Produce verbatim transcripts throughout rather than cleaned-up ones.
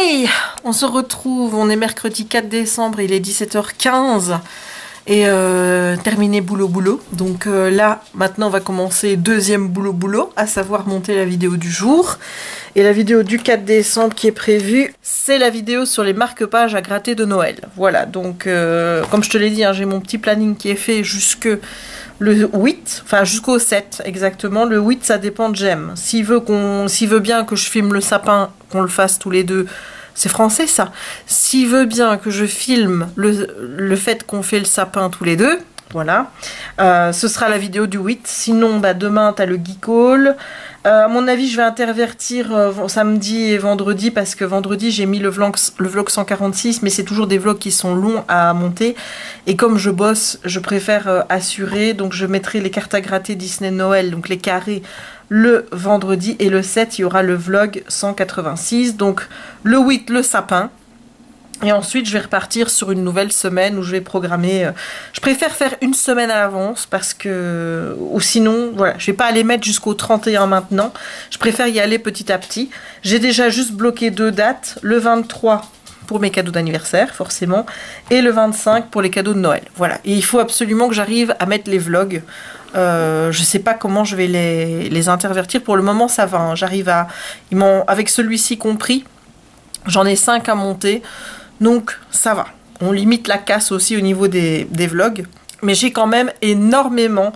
Allez, on se retrouve, on est mercredi quatre décembre, il est dix-sept heures quinze et euh, terminé boulot boulot. Donc euh, là, maintenant on va commencer deuxième boulot boulot, à savoir monter la vidéo du jour. Et la vidéo du quatre décembre qui est prévue, c'est la vidéo sur les marque-pages à gratter de Noël. Voilà, donc euh, comme je te l'ai dit, hein, j'ai mon petit planning qui est fait jusque le huit, enfin jusqu'au sept exactement. Le huit, ça dépend de Jem. S'il veut, qu'on, s'il veut bien que je filme le sapin, qu'on le fasse tous les deux, c'est français ça. S'il veut bien que je filme le, le fait qu'on fait le sapin tous les deux, voilà, euh, ce sera la vidéo du huit. Sinon, bah, demain, tu as le Geek Haul. Euh, à mon avis, je vais intervertir euh, samedi et vendredi parce que vendredi, j'ai mis le vlog, le vlog cent quarante-six, mais c'est toujours des vlogs qui sont longs à monter. Et comme je bosse, je préfère euh, assurer. Donc, je mettrai les cartes à gratter Disney Noël, donc les carrés, le vendredi. Et le sept, il y aura le vlog cent quatre-vingt-six. Donc, le huit, le sapin. Et ensuite, je vais repartir sur une nouvelle semaine où je vais programmer. Euh, je préfère faire une semaine à l'avance parce que... Ou sinon, voilà, je vais pas aller mettre jusqu'au trente et un maintenant. Je préfère y aller petit à petit. J'ai déjà juste bloqué deux dates. Le vingt-trois pour mes cadeaux d'anniversaire, forcément. Et le vingt-cinq pour les cadeaux de Noël. Voilà. Et il faut absolument que j'arrive à mettre les vlogs. Euh, je sais pas comment je vais les, les intervertir. Pour le moment, ça va. Hein. J'arrive à... Ils m'ont, avec celui-ci compris, j'en ai cinq à monter. Donc ça va, on limite la casse aussi au niveau des, des vlogs. Mais j'ai quand même énormément...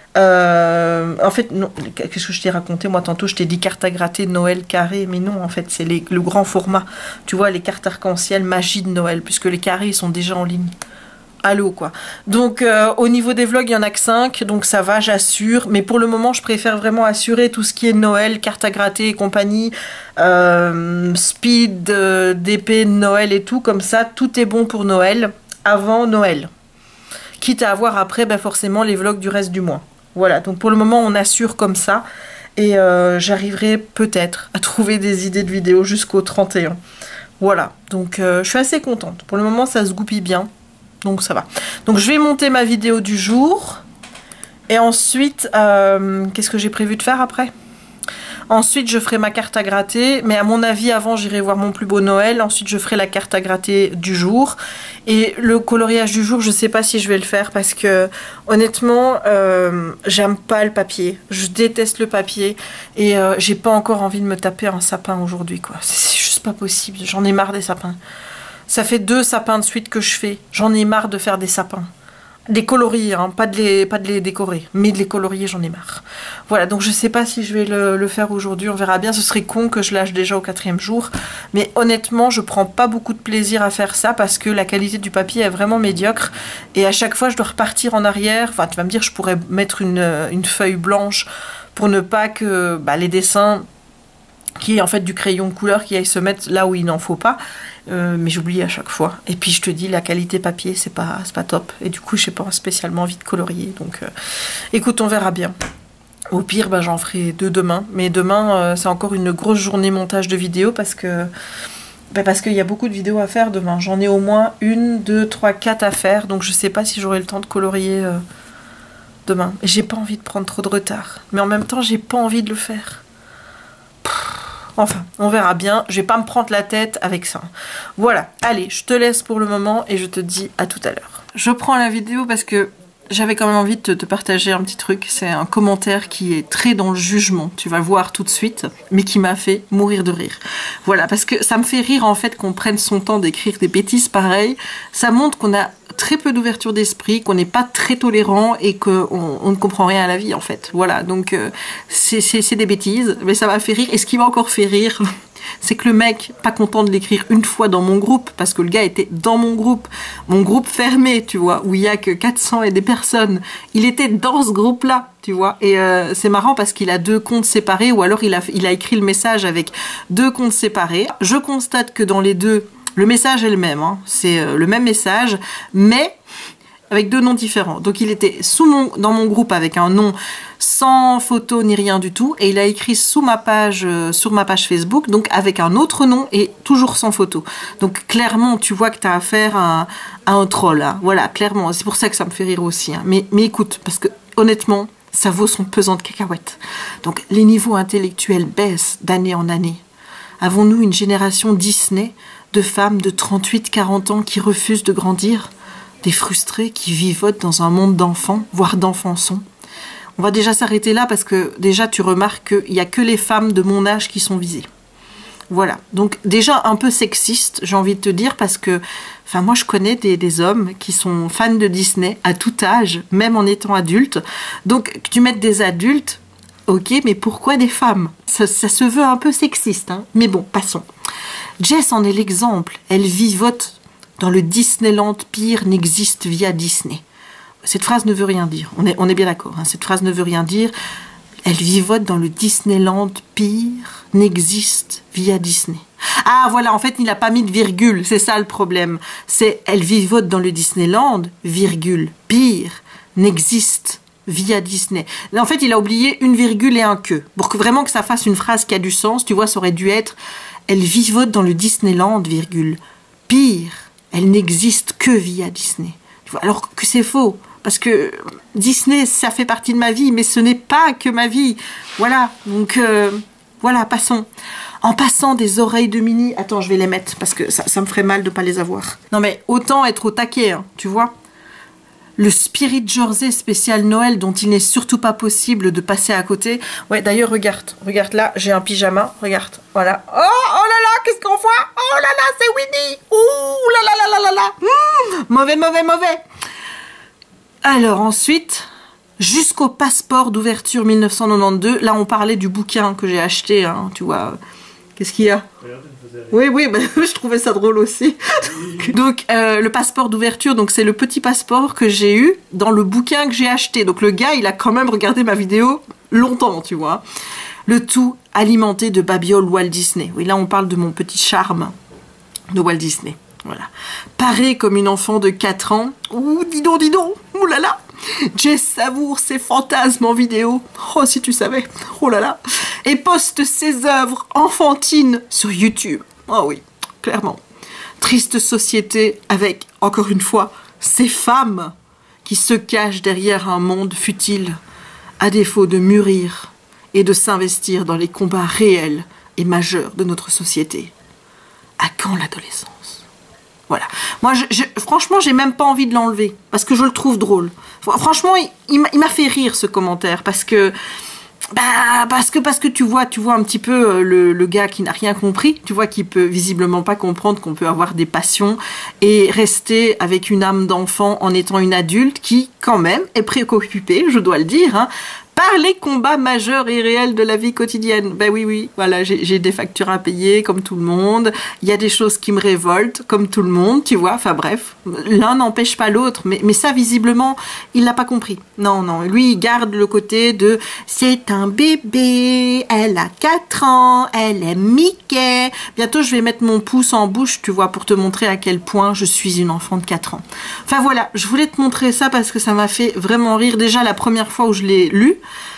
Euh, en fait, non, qu'est-ce que je t'ai raconté? Moi, tantôt, je t'ai dit carte à gratter Noël carré. Mais non, en fait, c'est les, le grand format. Tu vois, les cartes arc-en-ciel magie de Noël. Puisque les carrés, ils sont déjà en ligne. Allô, quoi. Donc, euh, au niveau des vlogs, il n'y en a que cinq. Donc, ça va, j'assure. Mais pour le moment, je préfère vraiment assurer tout ce qui est Noël, carte à gratter et compagnie. Euh, speed, euh, D P, Noël et tout. Comme ça, tout est bon pour Noël. Avant Noël. Quitte à avoir après, ben, forcément, les vlogs du reste du mois. Voilà. Donc, pour le moment, on assure comme ça. Et euh, j'arriverai peut-être à trouver des idées de vidéos jusqu'au trente et un. Voilà. Donc, euh, je suis assez contente. Pour le moment, ça se goupille bien. Donc ça va. Donc je vais monter ma vidéo du jour. Et ensuite, euh, qu'est-ce que j'ai prévu de faire après? Ensuite, je ferai ma carte à gratter. Mais à mon avis, avant, j'irai voir mon plus beau Noël. Ensuite, je ferai la carte à gratter du jour. Et le coloriage du jour, je sais pas si je vais le faire. Parce que, honnêtement, euh, j'aime pas le papier. Je déteste le papier. Et euh, j'ai pas encore envie de me taper un sapin aujourd'hui, quoi. C'est juste pas possible. J'en ai marre des sapins. Ça fait deux sapins de suite que je fais. J'en ai marre de faire des sapins. Des colorier, hein, pas, de les, pas de les décorer. Mais de les colorier, j'en ai marre. Voilà, donc je sais pas si je vais le, le faire aujourd'hui. On verra bien. Ce serait con que je lâche déjà au quatrième jour. Mais honnêtement, je prends pas beaucoup de plaisir à faire ça parce que la qualité du papier est vraiment médiocre. Et à chaque fois, je dois repartir en arrière. Enfin, tu vas me dire, je pourrais mettre une, une feuille blanche pour ne pas que bah, les dessins... qui est en fait du crayon de couleur qui aille se mettre là où il n'en faut pas. Euh, mais j'oublie à chaque fois. Et puis je te dis, la qualité papier, c'est pas, c'est pas top. Et du coup, je n'ai pas spécialement envie de colorier. Donc, euh, écoute, on verra bien. Au pire, bah, j'en ferai deux demain. Mais demain, euh, c'est encore une grosse journée montage de vidéos parce que... Bah, parce qu'il y a beaucoup de vidéos à faire demain. J'en ai au moins une, deux, trois, quatre à faire. Donc je sais pas si j'aurai le temps de colorier euh, demain. Et j'ai pas envie de prendre trop de retard. Mais en même temps, j'ai pas envie de le faire. Enfin, on verra bien. Je vais pas me prendre la tête avec ça. Voilà. Allez, je te laisse pour le moment et je te dis à tout à l'heure. Je prends la vidéo parce que j'avais quand même envie de te, te partager un petit truc. C'est un commentaire qui est très dans le jugement. Tu vas le voir tout de suite. Mais qui m'a fait mourir de rire. Voilà. Parce que ça me fait rire en fait qu'on prenne son temps d'écrire des bêtises pareilles. Ça montre qu'on a très peu d'ouverture d'esprit, qu'on n'est pas très tolérant et qu'on on ne comprend rien à la vie en fait. Voilà, donc euh, c'est des bêtises, mais ça m'a fait rire. Et ce qui m'a encore fait rire, c'est que le mec, pas content de l'écrire une fois dans mon groupe, parce que le gars était dans mon groupe, mon groupe fermé, tu vois, où il y a que quatre cents et des personnes, il était dans ce groupe-là, tu vois. Et euh, c'est marrant parce qu'il a deux comptes séparés, ou alors il a, il a écrit le message avec deux comptes séparés. Je constate que dans les deux, le message est le même, hein. C'est euh, le même message, mais avec deux noms différents. Donc il était sous mon, dans mon groupe avec un nom sans photo ni rien du tout, et il a écrit sous ma page, euh, sur ma page Facebook, donc avec un autre nom et toujours sans photo. Donc clairement, tu vois que tu as affaire à, à un troll, hein. Voilà, clairement. C'est pour ça que ça me fait rire aussi, hein. Mais, mais écoute, parce que honnêtement, ça vaut son pesant de cacahuètes. Donc les niveaux intellectuels baissent d'année en année. Avons-nous une génération Disney de femmes de trente-huit quarante ans qui refusent de grandir? Des frustrées qui vivotent dans un monde d'enfants, voire d'enfants-sons? On va déjà s'arrêter là parce que déjà tu remarques qu'il n'y a que les femmes de mon âge qui sont visées. Voilà, donc déjà un peu sexiste, j'ai envie de te dire, parce que enfin, moi je connais des, des hommes qui sont fans de Disney à tout âge, même en étant adultes. Donc que tu mettes des adultes, ok, mais pourquoi des femmes? ça, ça se veut un peu sexiste, hein, mais bon, passons. Jess en est l'exemple, elle vivote dans le Disneyland pire n'existe via Disney. Cette phrase ne veut rien dire, on est, on est bien d'accord, hein, cette phrase ne veut rien dire. Elle vivote dans le Disneyland pire n'existe via Disney. Ah voilà, en fait, il n'a pas mis de virgule, c'est ça le problème. C'est elle vivote dans le Disneyland, virgule, pire n'existe via Disney. En fait, il a oublié une virgule et un que. Pour que vraiment que ça fasse une phrase qui a du sens, tu vois, ça aurait dû être elle vivote dans le Disneyland, virgule, pire, elle n'existe que via Disney. Tu vois, alors que c'est faux. Parce que Disney, ça fait partie de ma vie, mais ce n'est pas que ma vie. Voilà, donc euh, voilà, passons. En passant des oreilles de Minnie... Attends, je vais les mettre, parce que ça, ça me ferait mal de ne pas les avoir. Non mais, autant être au taquet, hein, tu vois. Le Spirit Jersey spécial Noël, dont il n'est surtout pas possible de passer à côté. Ouais, d'ailleurs, regarde, regarde là, j'ai un pyjama, regarde, voilà. Oh, oh là là, qu'est-ce qu'on voit? Oh là là, c'est Winnie. Ouh là là là là là là. Mmh, mauvais, mauvais, mauvais. Alors ensuite, jusqu'au passeport d'ouverture mille neuf cent quatre-vingt-douze, là on parlait du bouquin que j'ai acheté, hein, tu vois. Qu'est-ce qu'il y a? Oui, oui, bah, je trouvais ça drôle aussi. Donc euh, le passeport d'ouverture, donc c'est le petit passeport que j'ai eu dans le bouquin que j'ai acheté. Donc le gars, il a quand même regardé ma vidéo longtemps, tu vois. Le tout alimenté de babioles Walt Disney. Oui, là on parle de mon petit charme de Walt Disney. Voilà. Parée comme une enfant de quatre ans. Ouh, dis donc, dis donc. Ouh là là. Jess savoure ses fantasmes en vidéo. Oh, si tu savais. Oh là là. Et poste ses œuvres enfantines sur YouTube. Oh oui, clairement. Triste société avec, encore une fois, ces femmes qui se cachent derrière un monde futile, à défaut de mûrir et de s'investir dans les combats réels et majeurs de notre société. À quand l'adolescence? Voilà. Moi, je, je, franchement, j'ai même pas envie de l'enlever parce que je le trouve drôle. Franchement, il, il m'a fait rire ce commentaire parce que, bah, parce que, parce que tu vois, tu vois un petit peu le, le gars qui n'a rien compris. Tu vois qu'il peut visiblement pas comprendre qu'on peut avoir des passions et rester avec une âme d'enfant en étant une adulte qui, quand même, est préoccupée, je dois le dire, hein, par les combats majeurs et réels de la vie quotidienne. Ben oui, oui, voilà, j'ai des factures à payer, comme tout le monde. Il y a des choses qui me révoltent, comme tout le monde, tu vois. Enfin bref, l'un n'empêche pas l'autre. Mais, mais ça, visiblement, il l'a pas compris. Non, non, lui, il garde le côté de « c'est un bébé, elle a quatre ans, elle est Mickey ». Bientôt, je vais mettre mon pouce en bouche, tu vois, pour te montrer à quel point je suis une enfant de quatre ans. Enfin voilà, je voulais te montrer ça parce que ça m'a fait vraiment rire. Déjà, la première fois où je l'ai lu,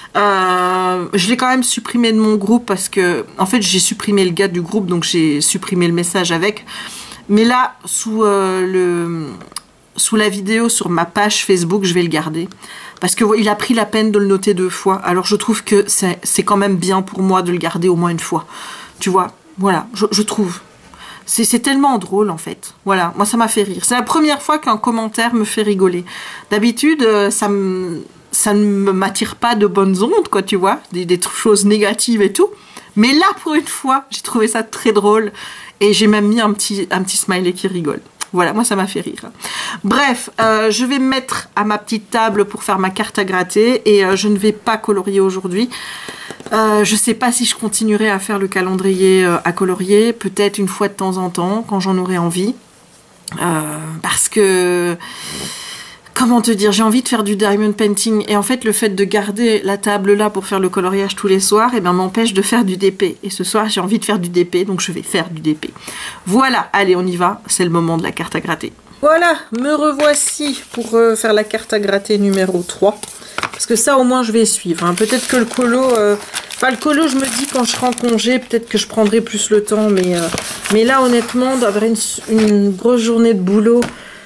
Euh, je l'ai quand même supprimé de mon groupe parce que, en fait, j'ai supprimé le gars du groupe, donc j'ai supprimé le message avec. Mais là, sous, euh, le, sous la vidéo sur ma page Facebook, je vais le garder. Parce qu'il a pris la peine de le noter deux fois. Alors, je trouve que c'est quand même bien pour moi de le garder au moins une fois. Tu vois, voilà, je, je trouve. C'est tellement drôle, en fait. Voilà, moi, ça m'a fait rire. C'est la première fois qu'un commentaire me fait rigoler. D'habitude, ça me... ça ne m'attire pas de bonnes ondes, quoi, tu vois, des, des choses négatives et tout. Mais là, pour une fois, j'ai trouvé ça très drôle et j'ai même mis un petit, un petit smiley qui rigole. Voilà, moi, ça m'a fait rire. Bref, euh, je vais me mettre à ma petite table pour faire ma carte à gratter et euh, je ne vais pas colorier aujourd'hui. Euh, je ne sais pas si je continuerai à faire le calendrier euh, à colorier, peut-être une fois de temps en temps, quand j'en aurai envie. Euh, parce que... Comment te dire, j'ai envie de faire du diamond painting et en fait le fait de garder la table là pour faire le coloriage tous les soirs eh ben, m'empêche de faire du D P et ce soir j'ai envie de faire du D P donc je vais faire du D P. Voilà, allez on y va, c'est le moment de la carte à gratter. Voilà, me revoici pour euh, faire la carte à gratter numéro trois parce que ça au moins je vais suivre, hein. Peut-être que le colo, euh... enfin le colo je me dis quand je serai en congé peut-être que je prendrai plus le temps mais, euh... mais là honnêtement d'avoir une, une grosse journée de boulot,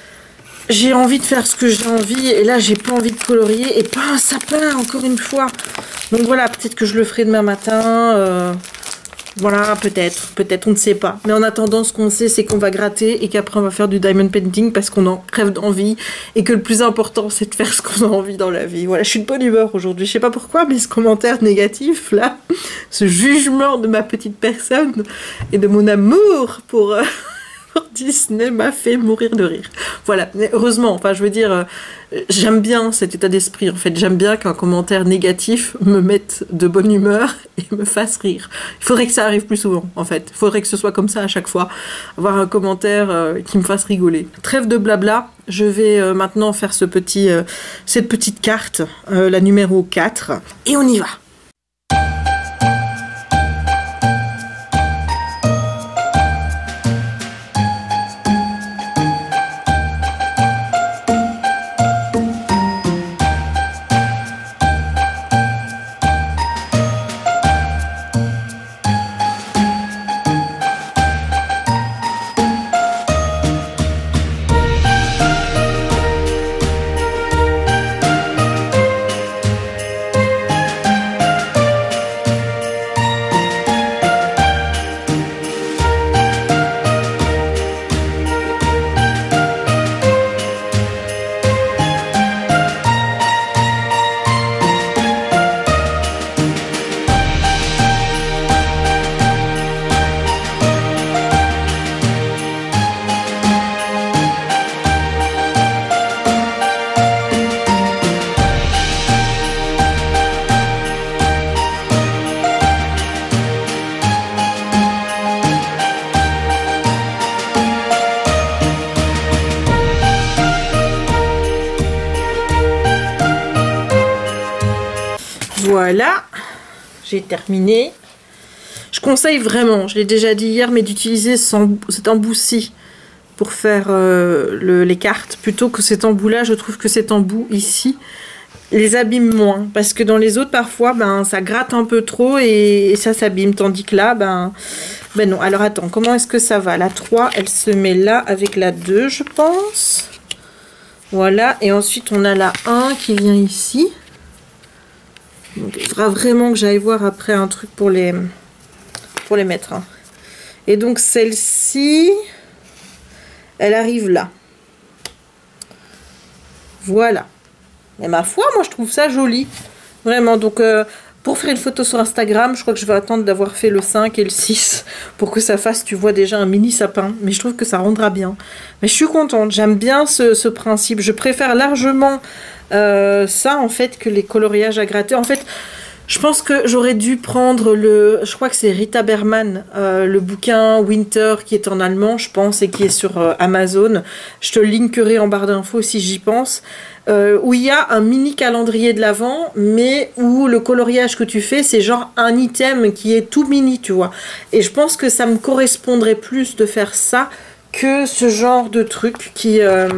j'ai envie de faire ce que j'ai envie et là j'ai pas envie de colorier et pas un sapin encore une fois. Donc voilà, peut-être que je le ferai demain matin. Euh, Voilà, peut-être, peut-être, on ne sait pas. Mais en attendant, ce qu'on sait, c'est qu'on va gratter et qu'après on va faire du diamond painting parce qu'on en crève d'envie et que le plus important, c'est de faire ce qu'on a envie dans la vie. Voilà, je suis de bonne humeur aujourd'hui. Je sais pas pourquoi, mais ce commentaire négatif, là, ce jugement de ma petite personne et de mon amour pour... Euh... Disney m'a fait mourir de rire. Voilà, mais heureusement, enfin je veux dire, euh, j'aime bien cet état d'esprit, en fait, j'aime bien qu'un commentaire négatif me mette de bonne humeur et me fasse rire. Il faudrait que ça arrive plus souvent, en fait. Il faudrait que ce soit comme ça à chaque fois, avoir un commentaire euh, qui me fasse rigoler. Trêve de blabla, je vais euh, maintenant faire ce petit, euh, cette petite carte, euh, la numéro quatre, et on y va. Voilà, j'ai terminé. Je conseille vraiment, je l'ai déjà dit hier, mais d'utiliser cet embout-ci pour faire euh, le, les cartes, plutôt que cet embout-là. Je trouve que cet embout ici les abîme moins, parce que dans les autres, parfois, ben, ça gratte un peu trop et, et ça s'abîme, tandis que là, ben, ben non. Alors attends, comment est-ce que ça va? La trois, elle se met là avec la deux, je pense. Voilà, et ensuite on a la un qui vient ici. Donc il faudra vraiment que j'aille voir après un truc pour les, pour les mettre. Hein. Et donc celle-ci, elle arrive là. Voilà. Mais ma foi, moi je trouve ça joli. Vraiment, donc euh, pour faire une photo sur Instagram, je crois que je vais attendre d'avoir fait le cinq et le six pour que ça fasse, tu vois, déjà un mini sapin. Mais je trouve que ça rendra bien. Mais je suis contente, j'aime bien ce, ce principe. Je préfère largement euh, ça en fait que les coloriages à gratter. En fait, je pense que j'aurais dû prendre le... Je crois que c'est Rita Berman, euh, le bouquin Winter qui est en allemand, je pense, et qui est sur euh, Amazon. Je te le linkerai en barre d'infos si j'y pense. Euh, où il y a un mini calendrier de l'Avent, mais où le coloriage que tu fais, c'est genre un item qui est tout mini, tu vois. Et je pense que ça me correspondrait plus de faire ça que ce genre de truc qui... Euh...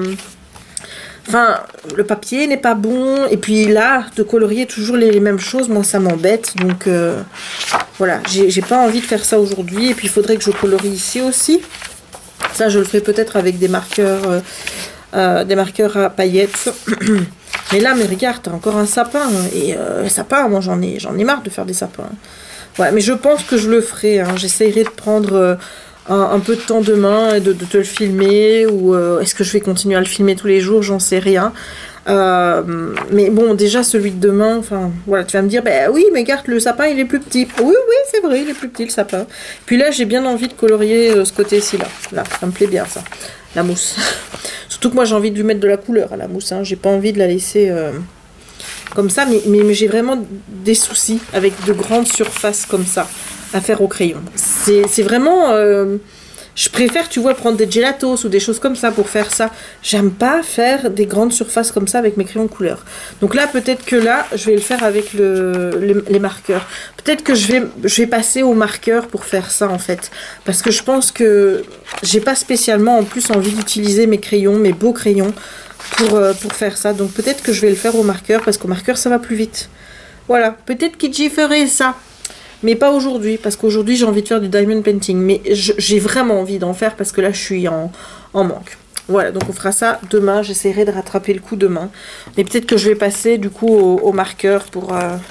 Enfin, le papier n'est pas bon, et puis là, de colorier toujours les, les mêmes choses, moi ça m'embête, donc euh, voilà, j'ai pas envie de faire ça aujourd'hui, et puis il faudrait que je colorie ici aussi. Ça, je le ferai peut-être avec des marqueurs... Euh, Euh, des marqueurs à paillettes. Mais là, mais regarde, t'as encore un sapin. Et euh, sapin, moi j'en ai, j'en ai marre de faire des sapins. Ouais, mais je pense que je le ferai. Hein. J'essayerai de prendre euh, un, un peu de temps demain et de, de te le filmer. Ou euh, est-ce que je vais continuer à le filmer tous les jours? J'en sais rien. Euh, mais bon, déjà celui de demain, enfin voilà, tu vas me dire, bah oui, mais regarde, le sapin il est plus petit. Oui, oui, c'est vrai, il est plus petit le sapin. Puis là, j'ai bien envie de colorier euh, ce côté-ci là. Là, ça me plaît bien ça. La mousse. Surtout que moi j'ai envie de lui mettre de la couleur à la mousse. Hein. J'ai pas envie de la laisser euh, comme ça. Mais, mais, mais j'ai vraiment des soucis avec de grandes surfaces comme ça à faire au crayon. C'est vraiment... Euh, je préfère, tu vois, prendre des gelatos ou des choses comme ça pour faire ça. J'aime pas faire des grandes surfaces comme ça avec mes crayons de couleur. Donc là, peut-être que là, je vais le faire avec le, les, les marqueurs. Peut-être que je vais, je vais passer aux marqueurs pour faire ça, en fait. Parce que je pense que j'ai pas spécialement, en plus, envie d'utiliser mes crayons, mes beaux crayons, pour, euh, pour faire ça. Donc peut-être que je vais le faire aux marqueurs, parce qu'au marqueur, ça va plus vite. Voilà, peut-être que j'y ferai ça. Mais pas aujourd'hui, parce qu'aujourd'hui j'ai envie de faire du diamond painting. Mais j'ai vraiment envie d'en faire parce que là je suis en, en manque. Voilà, donc on fera ça demain. J'essaierai de rattraper le coup demain. Mais peut-être que je vais passer du coup au, au marqueur pour, euh,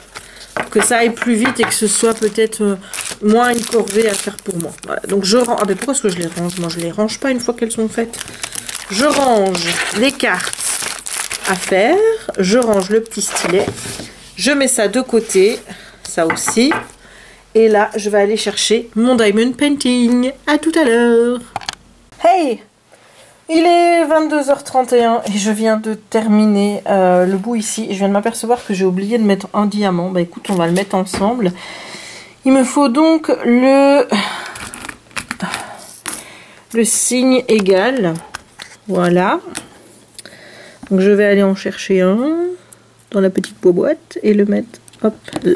pour que ça aille plus vite et que ce soit peut-être euh, moins une corvée à faire pour moi. Voilà, donc je range. Ah, mais pourquoi est-ce que je les range? Moi, je les range pas une fois qu'elles sont faites. Je range les cartes à faire. Je range le petit stylet. Je mets ça de côté. Ça aussi. Et là, je vais aller chercher mon diamond painting. À tout à l'heure. Hey! Il est vingt-deux heures trente et un et je viens de terminer euh, le bout ici. Je viens de m'apercevoir que j'ai oublié de mettre un diamant. Bah écoute, on va le mettre ensemble. Il me faut donc le, le signe égal. Voilà. Donc je vais aller en chercher un dans la petite boîte et le mettre hop là.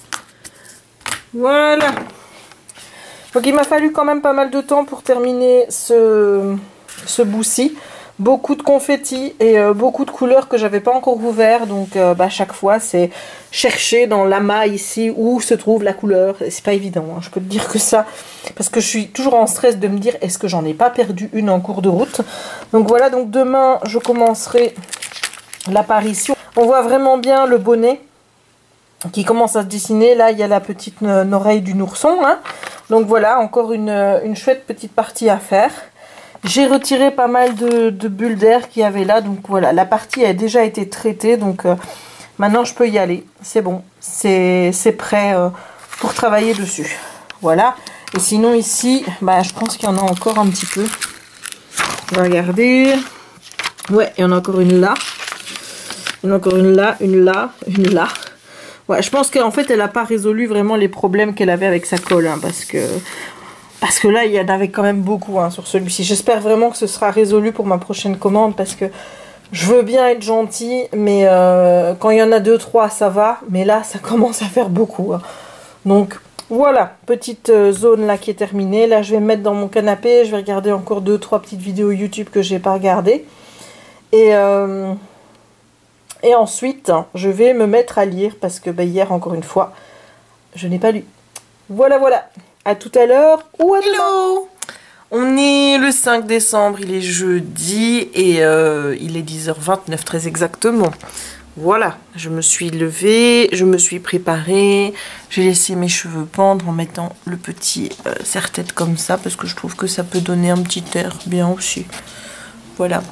Voilà. Donc il m'a fallu quand même pas mal de temps pour terminer ce... ce bout-ci, beaucoup de confettis et euh, beaucoup de couleurs que j'avais pas encore ouvert, donc euh, bah, chaque fois c'est chercher dans l'amas ici où se trouve la couleur, c'est pas évident, hein, je peux te dire que ça, parce que je suis toujours en stress de me dire est-ce que j'en ai pas perdu une en cours de route. Donc voilà, donc demain je commencerai l'apparition. On voit vraiment bien le bonnet qui commence à se dessiner, là il y a la petite euh, oreille du ourson, hein. Donc voilà, encore une, une chouette petite partie à faire. J'ai retiré pas mal de, de bulles d'air qu'il y avait là. Donc voilà, la partie a déjà été traitée. Donc euh, maintenant, je peux y aller. C'est bon. C'est prêt euh, pour travailler dessus. Voilà. Et sinon, ici, bah, je pense qu'il y en a encore un petit peu. On va regarder. Ouais, il y en a encore une là. Il y en a encore une là, une là, une là. Ouais, je pense qu'en fait, elle n'a pas résolu vraiment les problèmes qu'elle avait avec sa colle. Hein, parce que... Parce que là, il y en avait quand même beaucoup hein, sur celui-ci. J'espère vraiment que ce sera résolu pour ma prochaine commande. Parce que je veux bien être gentille. Mais euh, quand il y en a deux, trois, ça va. Mais là, ça commence à faire beaucoup. Hein. Donc, voilà. Petite euh, zone là qui est terminée. Là, je vais me mettre dans mon canapé. Je vais regarder encore deux, trois petites vidéos YouTube que je n'ai pas regardées. Et, euh, et ensuite, je vais me mettre à lire. Parce que bah, hier, encore une fois, je n'ai pas lu. Voilà, voilà. À tout à l'heure ou à demain. Hello! On est le cinq décembre, il est jeudi et euh, il est dix heures vingt-neuf très exactement. Voilà, je me suis levée, je me suis préparée, j'ai laissé mes cheveux pendre en mettant le petit euh, serre-tête comme ça parce que je trouve que ça peut donner un petit air bien aussi. Voilà,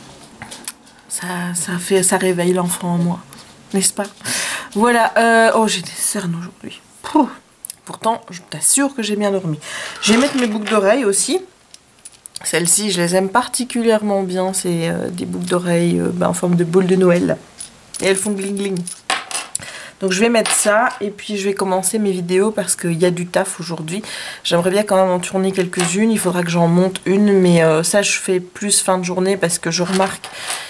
ça, ça, fait, ça réveille l'enfant en moi, n'est-ce pas? Voilà, euh, oh j'ai des cernes aujourd'hui. Pourtant, je t'assure que j'ai bien dormi. Je vais mettre mes boucles d'oreilles aussi. Celles-ci, je les aime particulièrement bien. C'est euh, des boucles d'oreilles euh, bah, en forme de boule de Noël. Et elles font gling gling. Donc je vais mettre ça. Et puis je vais commencer mes vidéos parce qu'il y a du taf aujourd'hui. J'aimerais bien quand même en tourner quelques-unes. Il faudra que j'en monte une. Mais euh, ça, je fais plus fin de journée parce que je remarque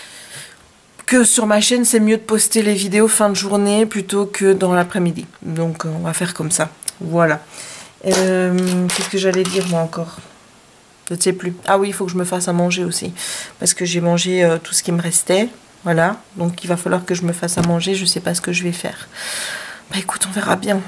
que sur ma chaîne, c'est mieux de poster les vidéos fin de journée plutôt que dans l'après-midi. Donc on va faire comme ça. Voilà. Euh, Qu'est-ce que j'allais dire moi encore? Je ne sais plus. Ah oui, il faut que je me fasse à manger aussi. Parce que j'ai mangé euh, tout ce qui me restait. Voilà. Donc il va falloir que je me fasse à manger. Je ne sais pas ce que je vais faire. Bah écoute, on verra bien.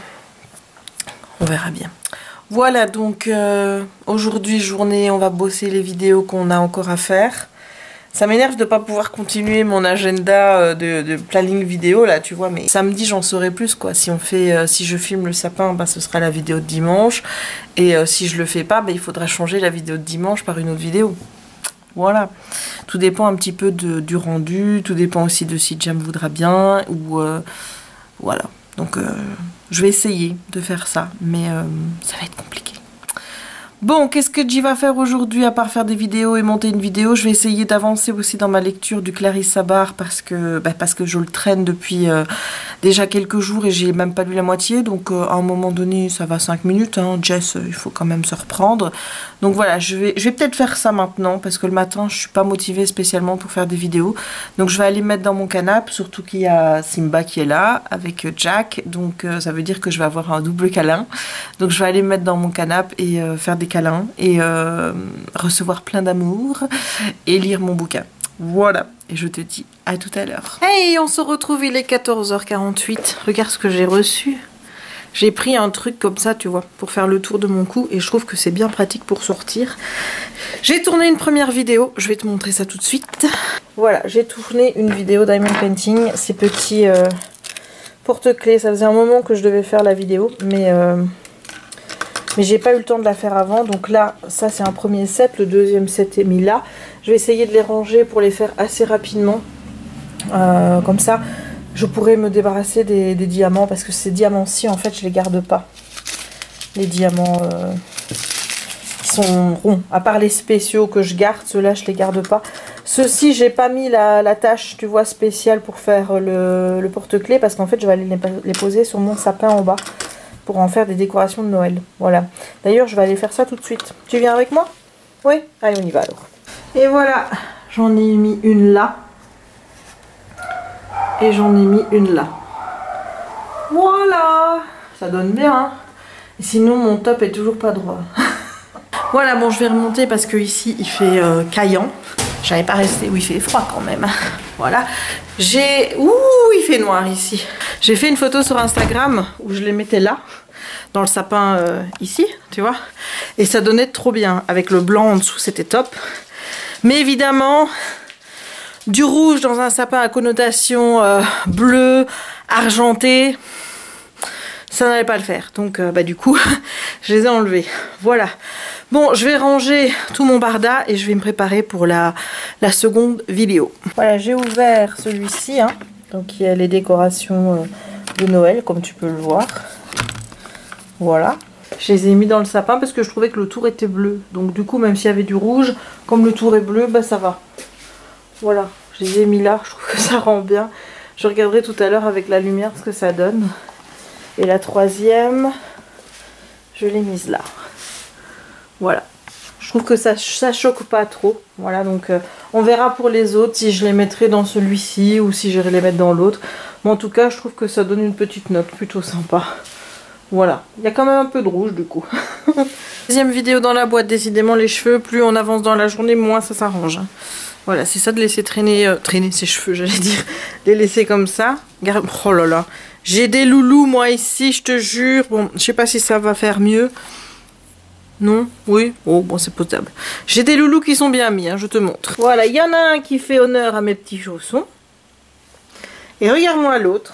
On verra bien. Voilà, donc euh, aujourd'hui, journée, on va bosser les vidéos qu'on a encore à faire. Ça m'énerve de ne pas pouvoir continuer mon agenda de, de planning vidéo là, tu vois, mais samedi j'en saurai plus quoi. Si on fait, euh, si je filme le sapin, bah, ce sera la vidéo de dimanche. Et euh, si je le fais pas, bah, il faudra changer la vidéo de dimanche par une autre vidéo. Voilà. Tout dépend un petit peu de, du rendu, tout dépend aussi de si Jam voudra bien ou euh, voilà. Donc euh, je vais essayer de faire ça, mais euh, ça va être compliqué. Bon, qu'est-ce que j'y vais faire aujourd'hui à part faire des vidéos et monter une vidéo? Je vais essayer d'avancer aussi dans ma lecture du Clarisse Sabbar parce que, bah, parce que je le traîne depuis euh, déjà quelques jours et j'ai même pas lu la moitié. Donc euh, à un moment donné, ça va cinq minutes. Hein. Jess, euh, il faut quand même se reprendre. Donc voilà, je vais, je vais peut-être faire ça maintenant parce que le matin, je suis pas motivée spécialement pour faire des vidéos. Donc je vais aller me mettre dans mon canapé, surtout qu'il y a Simba qui est là avec Jack. Donc euh, ça veut dire que je vais avoir un double câlin. Donc je vais aller me mettre dans mon canapé et euh, faire des câlin et euh, recevoir plein d'amour et lire mon bouquin. Voilà, et je te dis à tout à l'heure. Hey, on se retrouve, il est quatorze heures quarante-huit. Regarde ce que j'ai reçu. J'ai pris un truc comme ça, tu vois, pour faire le tour de mon cou et je trouve que c'est bien pratique pour sortir. J'ai tourné une première vidéo, je vais te montrer ça tout de suite. Voilà, j'ai tourné une vidéo Diamond Painting, ces petits... Euh porte-clés. Ça faisait un moment que je devais faire la vidéo, mais, euh, mais j'ai pas eu le temps de la faire avant. Donc là, ça c'est un premier set. Le deuxième set est mis là. Je vais essayer de les ranger pour les faire assez rapidement. Euh, comme ça, je pourrais me débarrasser des, des diamants. Parce que ces diamants-ci, en fait, je les garde pas. Les diamants euh, qui sont ronds. À part les spéciaux que je garde, ceux-là, je les garde pas. Ceux-ci, j'ai pas mis la, la tâche, tu vois, spéciale pour faire le, le porte-clés. Parce qu'en fait, je vais aller les, les poser sur mon sapin en bas. Pour en faire des décorations de Noël. Voilà. D'ailleurs, je vais aller faire ça tout de suite. Tu viens avec moi? Oui? Allez, on y va alors. Et voilà. J'en ai mis une là. Et j'en ai mis une là. Voilà. Ça donne bien, hein. Et sinon, mon top est toujours pas droit. Voilà, bon, je vais remonter parce que ici, il fait euh, caillant. J'avais pas resté où il fait froid quand même. Voilà. J'ai... Ouh, il fait noir ici. J'ai fait une photo sur Instagram où je les mettais là. Dans le sapin euh, ici, tu vois. Et ça donnait trop bien. Avec le blanc en dessous, c'était top. Mais évidemment, du rouge dans un sapin à connotation euh, bleue, argentée, ça n'allait pas le faire. Donc, euh, bah, du coup, je les ai enlevés. Voilà. Bon, je vais ranger tout mon barda et je vais me préparer pour la, la seconde vidéo. Voilà, j'ai ouvert celui-ci. Hein. Donc, il y a les décorations euh, de Noël, comme tu peux le voir. Voilà. Je les ai mis dans le sapin parce que je trouvais que le tour était bleu. Donc, du coup, même s'il y avait du rouge, comme le tour est bleu, bah ça va. Voilà. Je les ai mis là. Je trouve que ça rend bien. Je regarderai tout à l'heure avec la lumière ce que ça donne. Et la troisième, je l'ai mise là. Voilà. Je trouve que ça, ça choque pas trop. Voilà, donc euh, on verra pour les autres si je les mettrai dans celui-ci ou si j'irai les mettre dans l'autre. Mais en tout cas, je trouve que ça donne une petite note plutôt sympa. Voilà. Il y a quand même un peu de rouge du coup. Deuxième vidéo dans la boîte. Décidément, les cheveux, plus on avance dans la journée, moins ça s'arrange. Voilà, c'est ça de laisser traîner, euh, traîner ses cheveux, j'allais dire. Les laisser comme ça. Regarde, oh là là. J'ai des loulous, moi, ici, je te jure. Bon, je sais pas si ça va faire mieux. Non? Oui? Oh, bon, c'est potable. J'ai des loulous qui sont bien mis, hein, je te montre. Voilà, il y en a un qui fait honneur à mes petits chaussons. Et regarde-moi l'autre.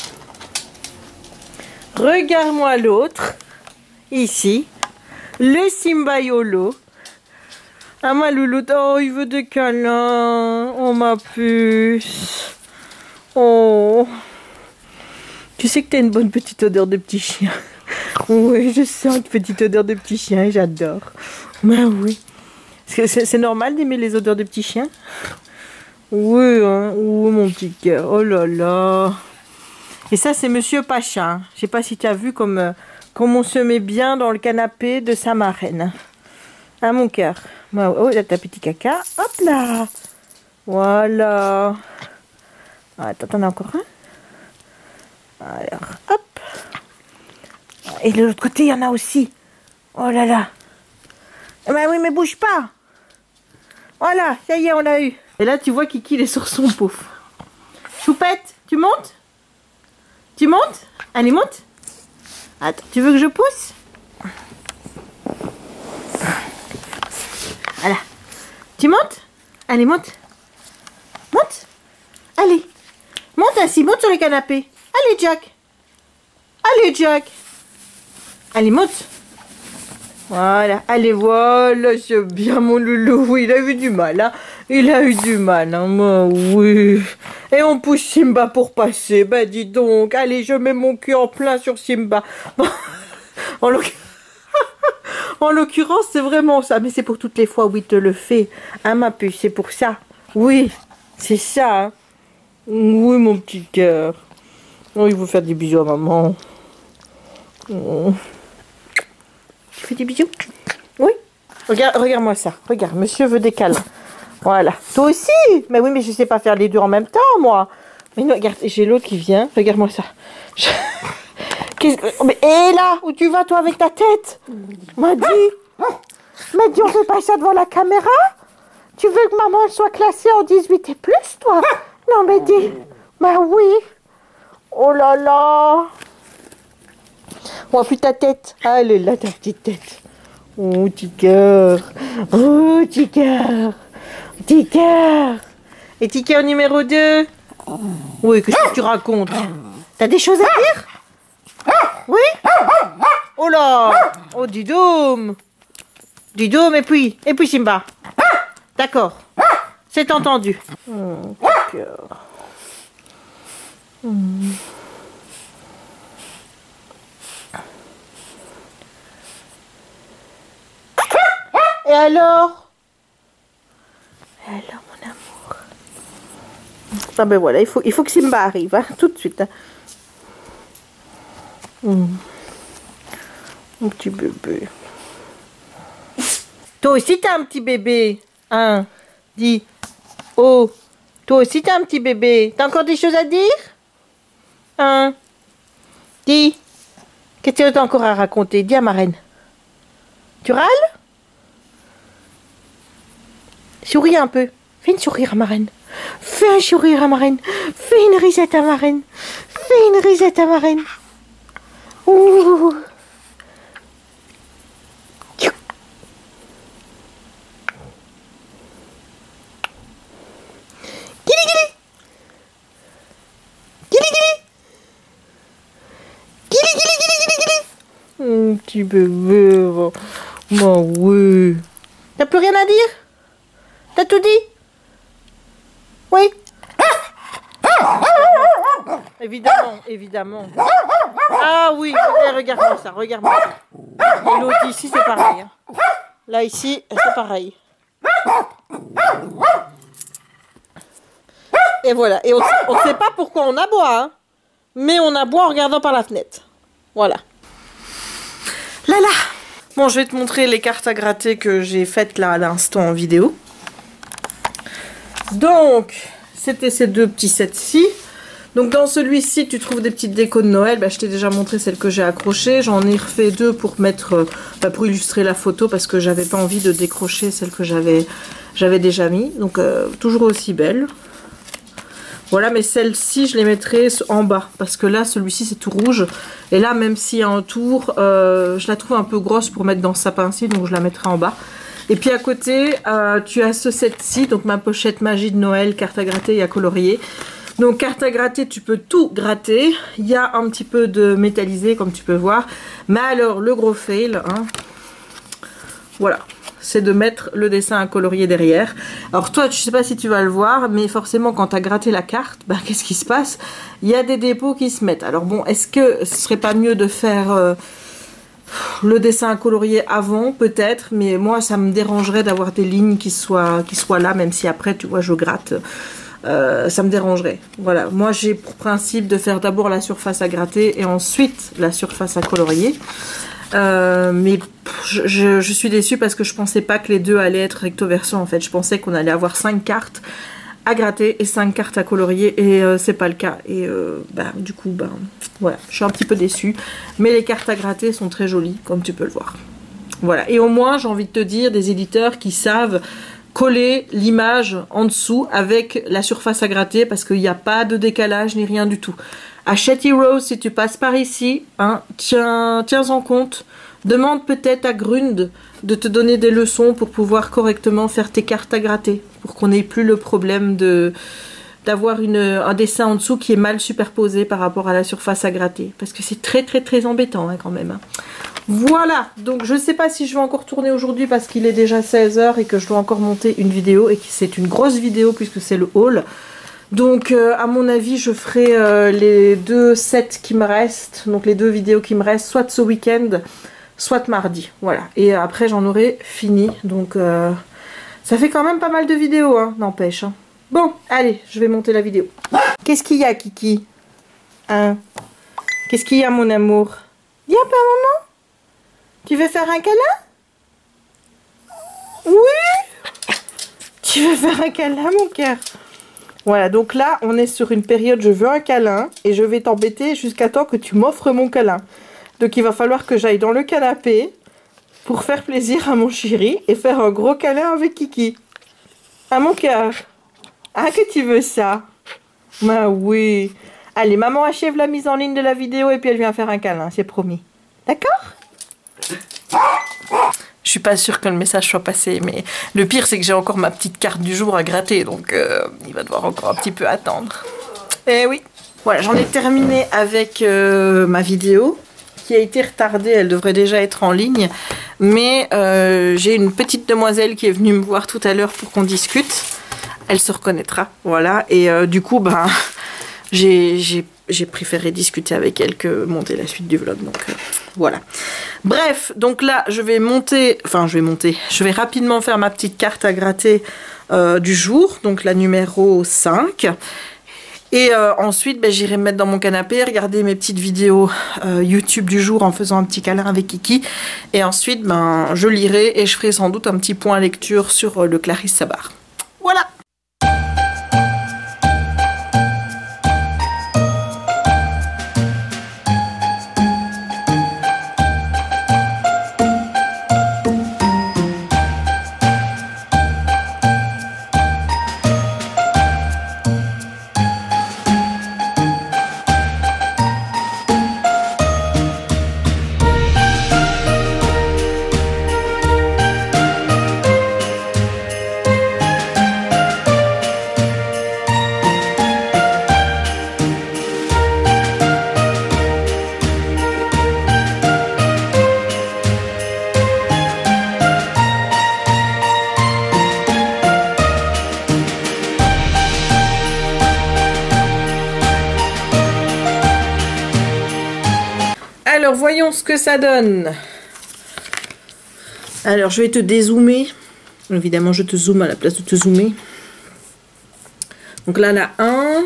Regarde-moi l'autre. Ici. Le Simba Yolo. Ah, ma louloute. Oh, il veut des câlins. Oh, ma puce. Oh. Tu sais que t'as une bonne petite odeur de petit chien. Oui, je sens une petite odeur de petit chien, j'adore. Ben oui. C'est normal d'aimer les odeurs de petits chiens? Oui, hein. Oui, mon petit cœur. Oh là là. Et ça, c'est Monsieur Pacha. Je sais pas si tu as vu comme, euh, comme on se met bien dans le canapé de sa marraine. Hein, mon cœur? Oh, là, t'as petit caca. Hop là. Voilà. Attends, t'en as encore un? Alors, hop. Et de l'autre côté, il y en a aussi. Oh là là. Ben oui, mais bouge pas. Voilà, ça y est, on l'a eu. Et là, tu vois Kiki, il est sur son pouf. Choupette, tu montes? Tu montes? Allez, monte. Attends, tu veux que je pousse? Voilà. Tu montes? Allez, monte. Monte. Allez. Monte ainsi, monte sur le canapé. Allez, Jack. Allez, Jack. Allez, monte. Voilà. Allez, voilà, c'est bien, mon loulou. Oui, il a eu du mal, hein. Il a eu du mal, hein. Moi, oui. Et on pousse Simba pour passer. Ben, dis donc. Allez, je mets mon cul en plein sur Simba. Bon. En l'occurrence, c'est vraiment ça. Mais c'est pour toutes les fois où il te le fait. Hein, ma puce, c'est pour ça. Oui, c'est ça, hein. Oui, mon petit cœur. Oh, il veut faire des bisous à maman. Oh. Tu fais des bisous? Oui. Regarde, regarde-moi ça. Regarde, monsieur veut des câlins. Voilà. Toi aussi? Mais oui, mais je sais pas faire les deux en même temps, moi. Mais non, regarde, j'ai l'autre qui vient. Regarde-moi ça. Je... Que... Mais et là, où tu vas, toi, avec ta tête? M'a dit. M'a dit, on fait pas ça devant la caméra? Tu veux que maman soit classée en dix-huit et plus, toi? Non, mais dis. Bah oui. Oh là là. Oh, puis ta tête. Ah, elle est là, ta petite tête. Oh, petit cœur. Oh, petit cœur. Petit cœur. Et petit cœur numéro deux. Oui, qu'est-ce que tu racontes? T'as des choses à dire? Oui? Oh là! Oh, du dôme! Du dôme et puis, et puis Simba. D'accord. C'est entendu. Oh, cœur. Hmm. Et alors? Et alors, mon amour? Ah ben voilà, il faut, il faut que Simba arrive, hein, tout de suite. Hein. Hmm. Mon petit bébé. Toi aussi, t'as un petit bébé. Hein? Dis. Oh. Toi aussi, t'as un petit bébé. T'as encore des choses à dire? Hein? Dis. Qu'est-ce que t'as encore à raconter? Dis à ma reine. Tu râles? Souris un peu. Fais une sourire à ma reine. Fais un sourire à ma reine. Fais une risette à ma reine. Fais une risette à ma reine. Ouh. Mon petit bébé. Bah oui. T'as plus rien à dire? T'as tout dit? Oui. Évidemment, évidemment. Ah oui, regarde-moi ça, regarde-moi ça. Et l'autre ici, c'est pareil. Hein. Là, ici, c'est pareil. Et voilà. Et on ne sait pas pourquoi on aboie, hein. Mais on aboie en regardant par la fenêtre. Voilà. Là là. Bon, je vais te montrer les cartes à gratter que j'ai faites là à l'instant en vidéo. Donc, c'était ces deux petits sets-ci. Donc dans celui-ci, tu trouves des petites décos de Noël. Bah, je t'ai déjà montré celles que j'ai accrochées. J'en ai refait deux pour mettre, euh, bah, pour illustrer la photo parce que j'avais pas envie de décrocher celles que j'avais j'avais déjà mis. Donc euh, toujours aussi belles. Voilà, mais celle-ci, je les mettrai en bas parce que là, celui-ci, c'est tout rouge. Et là, même s'il y a un tour, euh, je la trouve un peu grosse pour mettre dans ce sapin-ci, donc je la mettrai en bas. Et puis à côté, euh, tu as ce set-ci, donc ma pochette magie de Noël, carte à gratter et à colorier. Donc carte à gratter, tu peux tout gratter. Il y a un petit peu de métallisé, comme tu peux voir. Mais alors, le gros fail, hein, voilà, c'est de mettre le dessin à colorier derrière. Alors toi, je sais pas si tu vas le voir, mais forcément, quand tu as gratté la carte, bah, qu'est-ce qui se passe? Il y a des dépôts qui se mettent. Alors bon, est-ce que ce serait pas mieux de faire... Euh, le dessin à colorier avant peut-être, mais moi ça me dérangerait d'avoir des lignes qui soient, qui soient là, même si après tu vois je gratte, euh, ça me dérangerait. Voilà, moi j'ai pour principe de faire d'abord la surface à gratter et ensuite la surface à colorier. Euh, mais je, je, je suis déçue parce que je pensais pas que les deux allaient être recto verso en fait. Je pensais qu'on allait avoir cinq cartes à gratter et cinq cartes à colorier et euh, c'est pas le cas. Et euh, bah, du coup, bah, voilà, je suis un petit peu déçue. Mais les cartes à gratter sont très jolies, comme tu peux le voir. Voilà, et au moins, j'ai envie de te dire, des éditeurs qui savent coller l'image en dessous avec la surface à gratter parce qu'il n'y a pas de décalage ni rien du tout. Achète Heroes si tu passes par ici, hein, tiens, tiens en compte. Demande peut-être à Grund de te donner des leçons pour pouvoir correctement faire tes cartes à gratter. Pour qu'on n'ait plus le problème de d'avoir un dessin en dessous qui est mal superposé par rapport à la surface à gratter. Parce que c'est très très très embêtant hein, quand même. Hein. Voilà, donc je ne sais pas si je vais encore tourner aujourd'hui parce qu'il est déjà seize heures et que je dois encore monter une vidéo. Et que c'est une grosse vidéo puisque c'est le haul. Donc euh, à mon avis je ferai euh, les deux sets qui me restent. Donc les deux vidéos qui me restent soit ce week-end, soit mardi, voilà. Et après j'en aurai fini, donc euh, ça fait quand même pas mal de vidéos, hein, n'empêche. Hein. Bon, allez, je vais monter la vidéo. Qu'est-ce qu'il y a, Kiki? Hein? Qu'est-ce qu'il y a, mon amour? Viens, pas maman? Tu veux faire un câlin? Oui? Tu veux faire un câlin, mon cœur? Voilà, donc là, on est sur une période, je veux un câlin, et je vais t'embêter jusqu'à temps que tu m'offres mon câlin. Donc il va falloir que j'aille dans le canapé pour faire plaisir à mon chéri et faire un gros câlin avec Kiki. Ah mon cœur. Ah que tu veux ça? Bah oui. Allez, maman achève la mise en ligne de la vidéo et puis elle vient faire un câlin, c'est promis. D'accord? Je suis pas sûre que le message soit passé, mais le pire c'est que j'ai encore ma petite carte du jour à gratter, donc euh, il va devoir encore un petit peu attendre. Eh oui. Voilà, j'en ai terminé avec euh, ma vidéo qui a été retardée, elle devrait déjà être en ligne. Mais euh, j'ai une petite demoiselle qui est venue me voir tout à l'heure pour qu'on discute. Elle se reconnaîtra, voilà. Et euh, du coup, ben, j'ai préféré discuter avec elle que monter la suite du vlog. Donc euh, voilà. Bref, donc là, je vais monter, enfin je vais monter, je vais rapidement faire ma petite carte à gratter euh, du jour, donc la numéro cinq. Et euh, ensuite, ben, j'irai me mettre dans mon canapé, regarder mes petites vidéos euh, YouTube du jour en faisant un petit câlin avec Kiki. Et ensuite, ben, je lirai et je ferai sans doute un petit point lecture sur euh, le Clarisse Sabar. Voilà! Alors, voyons ce que ça donne. Alors, je vais te dézoomer. Évidemment, je te zoome à la place de te zoomer. Donc là, la un.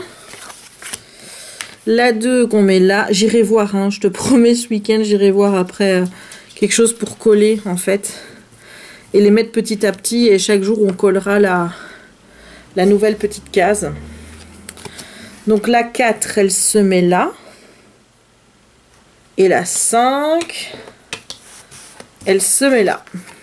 La deux qu'on met là. J'irai voir, hein, je te promets, ce week-end, j'irai voir après euh, quelque chose pour coller, en fait. Et les mettre petit à petit. Et chaque jour, on collera la, la nouvelle petite case. Donc la quatre, elle se met là. Et la cinq, elle se met là.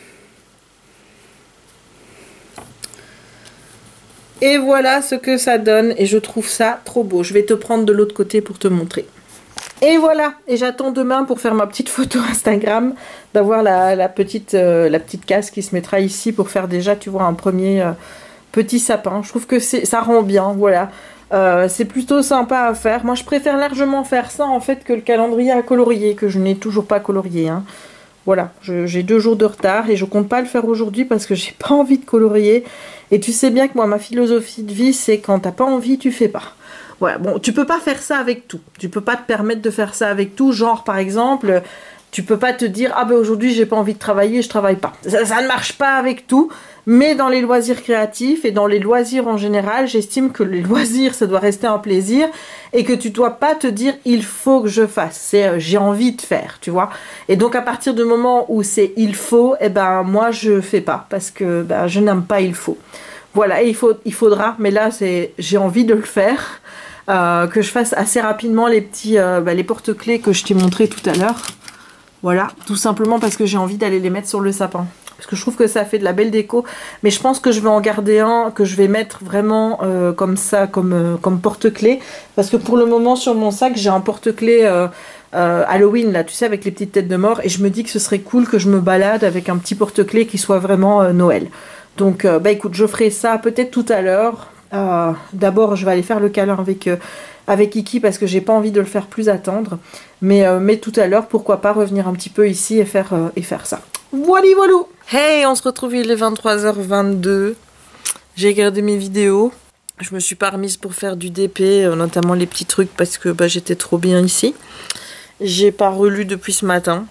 Et voilà ce que ça donne. Et je trouve ça trop beau. Je vais te prendre de l'autre côté pour te montrer. Et voilà. Et j'attends demain pour faire ma petite photo Instagram. D'avoir la, la, petite, euh, la petite case qui se mettra ici pour faire déjà, tu vois, un premier euh, petit sapin. Je trouve que ça rend bien. Voilà. Euh, c'est plutôt sympa à faire. Moi, je préfère largement faire ça, en fait, que le calendrier à colorier, que je n'ai toujours pas colorié. Hein. Voilà, j'ai deux jours de retard et je compte pas le faire aujourd'hui parce que j'ai pas envie de colorier. Et tu sais bien que moi, ma philosophie de vie, c'est quand t'as pas envie, tu fais pas. Voilà, bon, tu peux pas faire ça avec tout. Tu peux pas te permettre de faire ça avec tout. Genre, par exemple, tu peux pas te dire, ah ben aujourd'hui, j'ai pas envie de travailler, je travaille pas. Ça, ça ne marche pas avec tout. Mais dans les loisirs créatifs et dans les loisirs en général, j'estime que les loisirs, ça doit rester un plaisir et que tu dois pas te dire « il faut que je fasse ». C'est euh, « j'ai envie de faire », tu vois. Et donc, à partir du moment où c'est « il faut », eh ben moi, je fais pas parce que ben, je n'aime pas « il faut ». Voilà, et il, faut, il faudra, mais là, c'est j'ai envie de le faire, euh, que je fasse assez rapidement les petits euh, ben, les porte-clés que je t'ai montré tout à l'heure. Voilà, tout simplement parce que j'ai envie d'aller les mettre sur le sapin. Parce que je trouve que ça fait de la belle déco. Mais je pense que je vais en garder un que je vais mettre vraiment euh, comme ça, comme, euh, comme porte-clés. Parce que pour le moment, sur mon sac, j'ai un porte-clés euh, euh, Halloween, là, tu sais, avec les petites têtes de mort. Et je me dis que ce serait cool que je me balade avec un petit porte-clés qui soit vraiment euh, Noël. Donc, euh, bah écoute, je ferai ça peut-être tout à l'heure. Euh, D'abord, je vais aller faire le câlin avec... Euh, avec Kiki parce que j'ai pas envie de le faire plus attendre. Mais, euh, mais tout à l'heure, pourquoi pas revenir un petit peu ici et faire, euh, et faire ça. Voilà, voilà. Hey, on se retrouve, il est vingt-trois heures vingt-deux. J'ai regardé mes vidéos. Je me suis pas remise pour faire du D P, euh, notamment les petits trucs parce que bah, j'étais trop bien ici. J'ai pas relu depuis ce matin.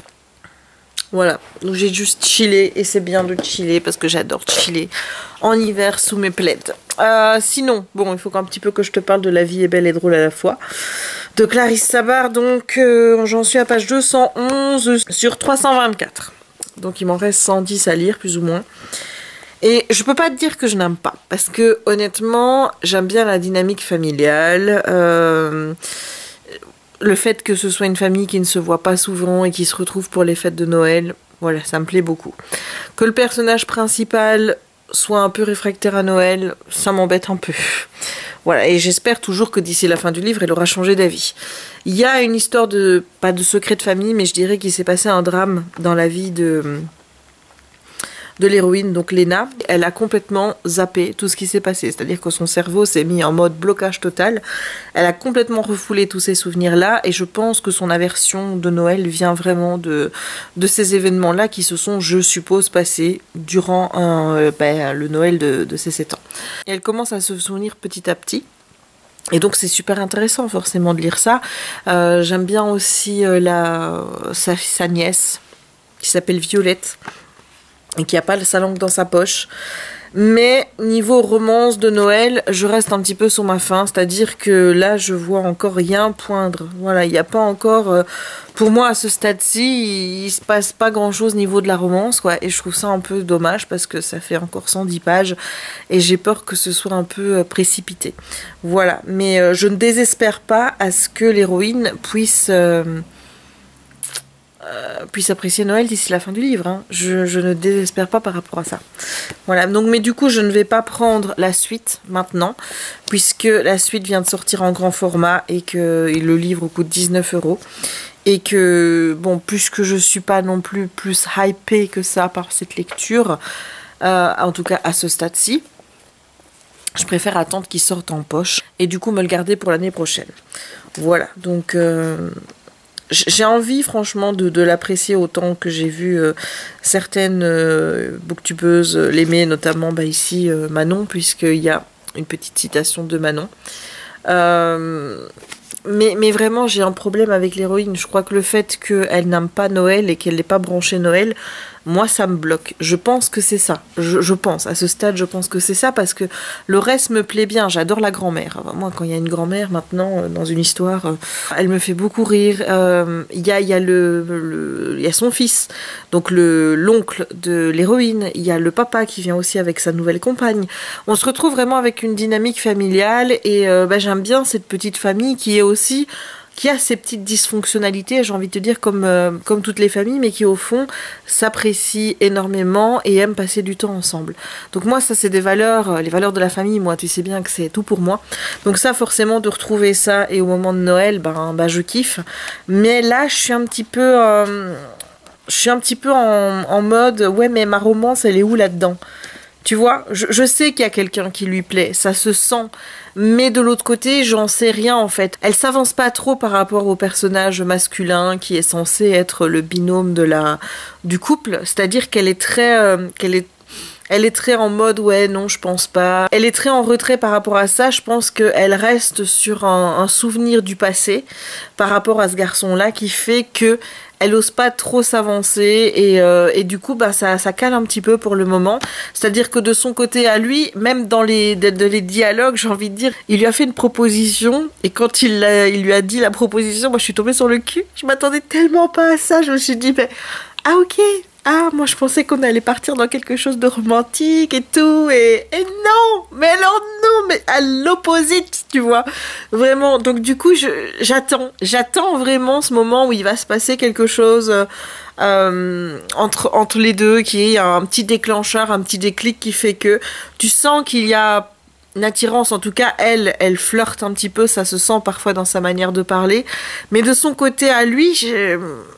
Voilà, donc j'ai juste chillé et c'est bien de chiller parce que j'adore chiller en hiver sous mes plaids. Euh, sinon, bon, il faut qu'un petit peu que je te parle de La vie est belle et drôle à la fois. De Clarisse Sabar, donc euh, j'en suis à page deux cent onze sur trois cent vingt-quatre. Donc il m'en reste cent dix à lire, plus ou moins. Et je peux pas te dire que je n'aime pas, parce que honnêtement, j'aime bien la dynamique familiale. Euh... Le fait que ce soit une famille qui ne se voit pas souvent et qui se retrouve pour les fêtes de Noël, voilà, ça me plaît beaucoup. Que le personnage principal soit un peu réfractaire à Noël, ça m'embête un peu. Voilà, et j'espère toujours que d'ici la fin du livre, il aura changé d'avis. Il y a une histoire de, pas de secret de famille, mais je dirais qu'il s'est passé un drame dans la vie de, de l'héroïne, donc Lena, elle a complètement zappé tout ce qui s'est passé. C'est-à-dire que son cerveau s'est mis en mode blocage total. Elle a complètement refoulé tous ces souvenirs-là et je pense que son aversion de Noël vient vraiment de, de ces événements-là qui se sont, je suppose, passés durant un, euh, ben, le Noël de, de ses sept ans. Et elle commence à se souvenir petit à petit. Et donc c'est super intéressant forcément de lire ça. Euh, J'aime bien aussi euh, la, sa, sa nièce qui s'appelle Violette et qui n'a pas sa langue dans sa poche. Mais niveau romance de Noël, je reste un petit peu sur ma faim, c'est-à-dire que là je vois encore rien poindre. Voilà, il n'y a pas encore... Euh, pour moi à ce stade-ci, il, il se passe pas grand-chose niveau de la romance, quoi. Et je trouve ça un peu dommage parce que ça fait encore cent dix pages et j'ai peur que ce soit un peu euh, précipité. Voilà, mais euh, je ne désespère pas à ce que l'héroïne puisse... Euh, Euh, puisse apprécier Noël d'ici la fin du livre. Hein. Je, je ne désespère pas par rapport à ça. Voilà, donc mais du coup je ne vais pas prendre la suite maintenant, puisque la suite vient de sortir en grand format et que et le livre coûte dix-neuf euros. Et que, bon, puisque je suis pas non plus plus hypée que ça par cette lecture, euh, en tout cas à ce stade-ci, je préfère attendre qu'il sorte en poche et du coup me le garder pour l'année prochaine. Voilà, donc... Euh j'ai envie franchement de, de l'apprécier autant que j'ai vu euh, certaines euh, booktubeuses l'aimer, notamment bah, ici euh, Manon, puisqu'il y a une petite citation de Manon. Euh, mais, mais vraiment j'ai un problème avec l'héroïne. Je crois que le fait qu'elle n'aime pas Noël et qu'elle n'est pas branchée Noël, moi ça me bloque. Je pense que c'est ça. Je, je pense, à ce stade je pense que c'est ça parce que le reste me plaît bien. J'adore la grand-mère. Moi quand il y a une grand-mère maintenant dans une histoire, elle me fait beaucoup rire. Euh, il y a, il y a le, le, il y a son fils, donc le l'oncle de l'héroïne. Il y a le papa qui vient aussi avec sa nouvelle compagne. On se retrouve vraiment avec une dynamique familiale et euh, bah, j'aime bien cette petite famille qui est aussi... qui a ces petites dysfonctionnalités, j'ai envie de te dire, comme, euh, comme toutes les familles, mais qui au fond s'apprécient énormément et aiment passer du temps ensemble. Donc moi, ça c'est des valeurs, euh, les valeurs de la famille, moi, tu sais bien que c'est tout pour moi. Donc ça, forcément, de retrouver ça, et au moment de Noël, ben, ben je kiffe. Mais là, je suis un petit peu... Euh, je suis un petit peu en, en mode, ouais, mais ma romance, elle est où là-dedans ? Tu vois, je, je sais qu'il y a quelqu'un qui lui plaît, ça se sent, mais de l'autre côté, j'en sais rien en fait. Elle s'avance pas trop par rapport au personnage masculin qui est censé être le binôme de la du couple, c'est-à-dire qu'elle est très, euh, qu'elle est Elle est très en mode, ouais, non, je pense pas. Elle est très en retrait par rapport à ça. Je pense qu'elle reste sur un, un souvenir du passé par rapport à ce garçon-là qui fait que elle ose pas trop s'avancer et, euh, et du coup, bah, ça, ça cale un petit peu pour le moment. C'est-à-dire que de son côté à lui, même dans les, de, de les dialogues, j'ai envie de dire, il lui a fait une proposition et quand il, a, il lui a dit la proposition, moi, je suis tombée sur le cul. Je m'attendais tellement pas à ça. Je me suis dit, mais, ah, ok. Ah, moi je pensais qu'on allait partir dans quelque chose de romantique et tout, et, et non, mais alors non, mais à l'opposite, tu vois, vraiment. Donc du coup, je, j'attends, j'attends vraiment ce moment où il va se passer quelque chose euh, entre, entre les deux, qui est un petit déclencheur, un petit déclic qui fait que tu sens qu'il y a une attirance, en tout cas, elle, elle flirte un petit peu, ça se sent parfois dans sa manière de parler, mais de son côté à lui, j'ai...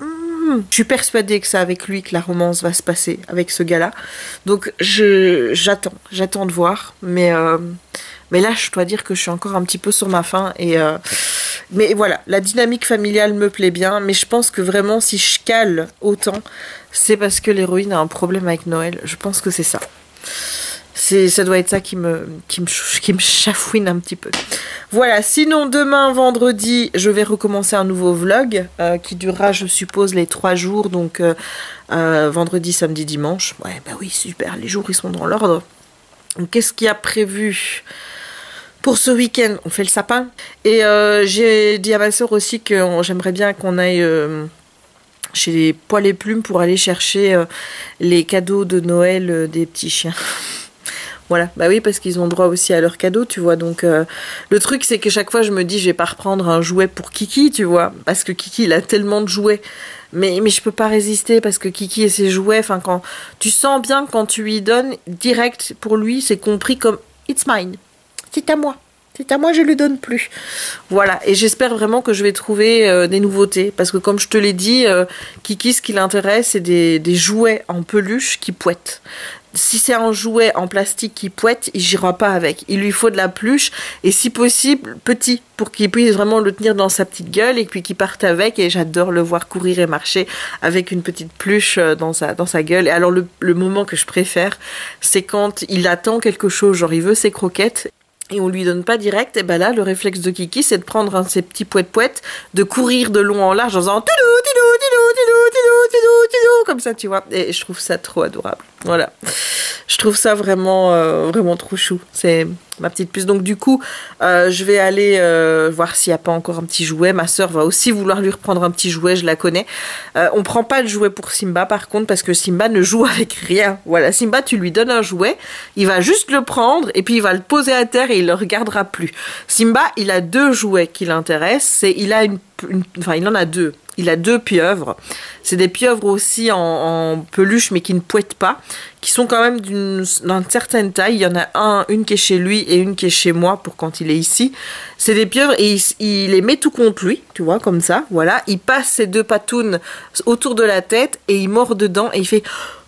Je suis persuadée que c'est avec lui que la romance va se passer, avec ce gars-là. Donc, je, j'attends, j'attends de voir. Mais, euh, mais là, je dois dire que je suis encore un petit peu sur ma faim. Et, euh, mais voilà, la dynamique familiale me plaît bien. Mais je pense que vraiment, si je cale autant, c'est parce que l'héroïne a un problème avec Noël. Je pense que c'est ça. C'est, ça doit être ça qui me, qui, me, qui me chafouine un petit peu. Voilà, sinon demain, vendredi, je vais recommencer un nouveau vlog euh, qui durera, je suppose, les trois jours. Donc, euh, euh, vendredi, samedi, dimanche. Ouais, bah oui, super, les jours, ils sont dans l'ordre. Donc, qu'est-ce qu'il y a prévu pour ce week-end? On fait le sapin. Et euh, j'ai dit à ma soeur aussi que j'aimerais bien qu'on aille... Euh, chez les Poils et Plumes pour aller chercher euh, les cadeaux de Noël euh, des petits chiens. Voilà, bah oui, parce qu'ils ont droit aussi à leurs cadeaux, tu vois. Donc, euh, le truc, c'est que chaque fois, je me dis, je vais pas reprendre un jouet pour Kiki, tu vois. Parce que Kiki, il a tellement de jouets. Mais, mais je peux pas résister parce que Kiki et ses jouets, enfin, quand tu sens bien quand tu lui donnes direct, pour lui, c'est compris comme « It's mine ». C'est à moi. C'est à moi, je lui donne plus. Voilà, et j'espère vraiment que je vais trouver euh, des nouveautés. Parce que comme je te l'ai dit, euh, Kiki, ce qui l'intéresse, c'est des, des jouets en peluche qui poètent. Si c'est un jouet en plastique qui poète, il n'ira pas avec. Il lui faut de la peluche, et si possible, petit, pour qu'il puisse vraiment le tenir dans sa petite gueule, et puis qu'il parte avec. Et j'adore le voir courir et marcher avec une petite peluche dans sa, dans sa gueule. Et alors, le, le moment que je préfère, c'est quand il attend quelque chose, genre il veut ses croquettes, et on lui donne pas direct, et ben là, le réflexe de Kiki, c'est de prendre un de ses petits poètes-poètes, de courir de long en large en faisant tidou, tidou, tidou, tidou, tidou, tidou, tidou, comme ça, tu vois. Et je trouve ça trop adorable. Voilà. Je trouve ça vraiment, euh, vraiment trop chou. C'est ma petite puce. Donc du coup, euh, je vais aller euh, voir s'il n'y a pas encore un petit jouet. Ma sœur va aussi vouloir lui reprendre un petit jouet, je la connais. Euh, on prend pas de jouet pour Simba par contre, parce que Simba ne joue avec rien. Voilà, Simba, tu lui donnes un jouet, il va juste le prendre et puis il va le poser à terre et il le regardera plus. Simba, il a deux jouets qui l'intéressent. C'est, il a une, une, enfin, il en a deux. Il a deux pieuvres. C'est des pieuvres aussi en, en peluche, mais qui ne poètent pas, qui sont quand même d'une, d'une certaine taille. Il y en a un, une qui est chez lui et une qui est chez moi pour quand il est ici. C'est des pieuvres et il, il les met tout contre lui, tu vois, comme ça. Voilà. Il passe ses deux patounes autour de la tête et il mord dedans et il fait...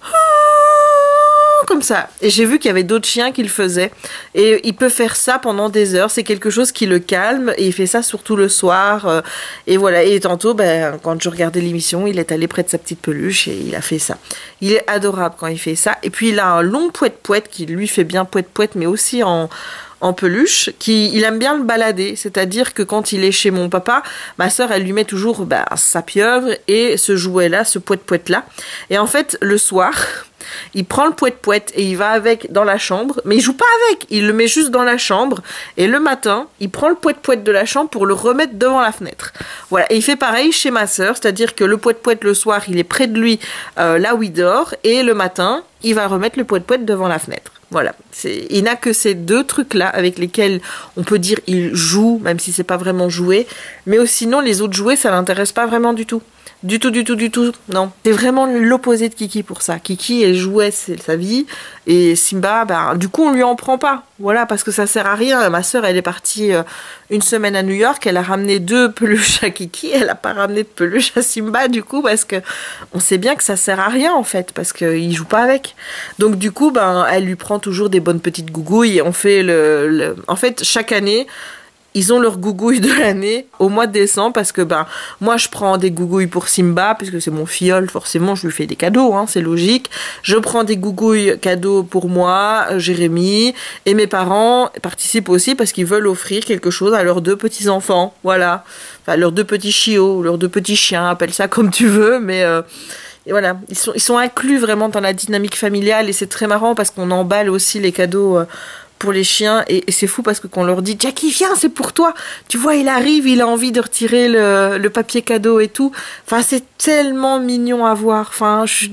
comme ça. Et j'ai vu qu'il y avait d'autres chiens qui le faisaient. Et il peut faire ça pendant des heures. C'est quelque chose qui le calme. Et il fait ça surtout le soir. Euh, et voilà. Et tantôt, ben, quand je regardais l'émission, il est allé près de sa petite peluche et il a fait ça. Il est adorable quand il fait ça. Et puis il a un long poète-poète qui lui fait bien poète-poète, mais aussi en... en peluche, qui il aime bien le balader, c'est-à-dire que quand il est chez mon papa, ma sœur elle lui met toujours bah, sa pieuvre et ce jouet-là, ce poète-poète-là. Et en fait, le soir, il prend le poète-poète et il va avec dans la chambre, mais il joue pas avec, il le met juste dans la chambre. Et le matin, il prend le poète-poète de la chambre pour le remettre devant la fenêtre. Voilà, et il fait pareil chez ma sœur, c'est-à-dire que le poète-poète le soir, il est près de lui, euh, là où il dort, et le matin, il va remettre le poète-poète devant la fenêtre. Voilà, c'est, il n'a que ces deux trucs-là avec lesquels on peut dire il joue, même si c'est pas vraiment joué. Mais sinon, les autres jouets, ça l'intéresse pas vraiment du tout. Du tout, du tout, du tout, non. C'est vraiment l'opposé de Kiki pour ça. Kiki, elle jouait, c'est sa vie. Et Simba, bah, du coup, on lui en prend pas. Voilà, parce que ça sert à rien. Ma sœur, elle est partie euh, une semaine à New York. Elle a ramené deux peluches à Kiki. Elle a pas ramené de peluche à Simba, du coup, parce que on sait bien que ça sert à rien, en fait, parce qu'il joue pas avec. Donc, du coup, ben, elle lui prend toujours des bonnes petites gougouilles. On fait le, le... En fait, chaque année... ils ont leur gougouille de l'année au mois de décembre parce que ben moi je prends des gougouilles pour Simba puisque c'est mon filleul, forcément je lui fais des cadeaux, hein, c'est logique. Je prends des gougouilles cadeaux pour moi, Jérémy, et mes parents participent aussi parce qu'ils veulent offrir quelque chose à leurs deux petits enfants, voilà, enfin leurs deux petits chiots, leurs deux petits chiens, appelle ça comme tu veux, mais euh, et voilà, ils sont, ils sont inclus vraiment dans la dynamique familiale et c'est très marrant parce qu'on emballe aussi les cadeaux euh, pour les chiens et, et c'est fou parce que quand on leur dit Jackie viens c'est pour toi, tu vois il arrive, il a envie de retirer le, le papier cadeau et tout, enfin c'est tellement mignon à voir, enfin je...